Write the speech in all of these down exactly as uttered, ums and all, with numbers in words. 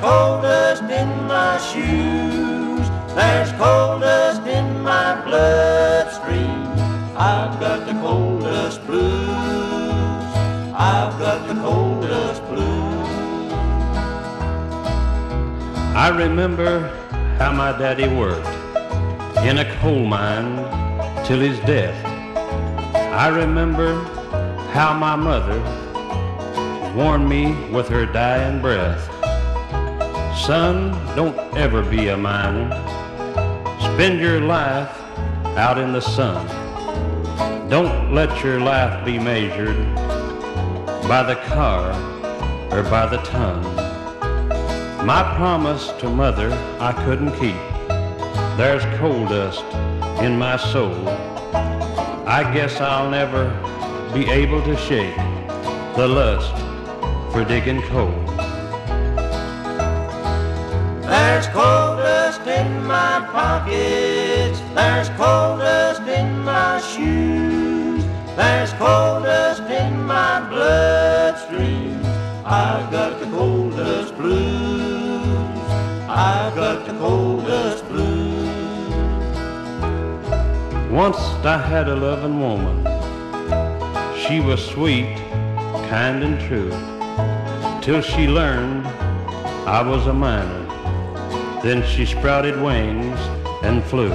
coal dust in my shoes, there's coal dust in my bloodstream. I've got the coal dust blues, I've got the coal dust blues. I remember how my daddy worked in a coal mine till his death. I remember how my mother warned me with her dying breath. Son, don't ever be a miner. Spend your life out in the sun. Don't let your life be measured by the car or by the ton. My promise to mother I couldn't keep. There's coal dust in my soul. I guess I'll never be able to shake the lust for digging coal. There's coal dust in my pockets, there's coal dust in my shoes, there's coal dust in my bloodstream. I've got the coal dust blues, I've got the coal dust blues. Once I had a loving woman. She was sweet, kind and true, till she learned I was a miner. Then she sprouted wings and flew.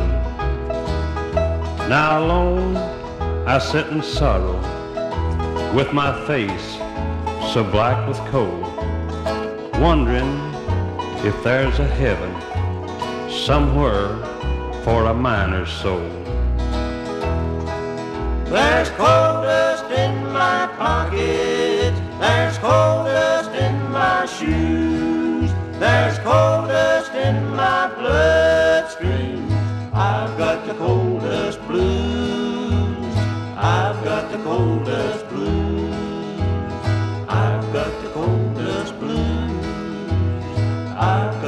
Now alone I sit in sorrow, with my face so black with coal, wondering if there's a heaven somewhere for a miner's soul. There's coal dust in my pockets, there's coal dust in my shoes, there's coal dust in my bloodstream. I've got the coal dust blues, I've got the coal dust blues, I've got the coal dust blues, I've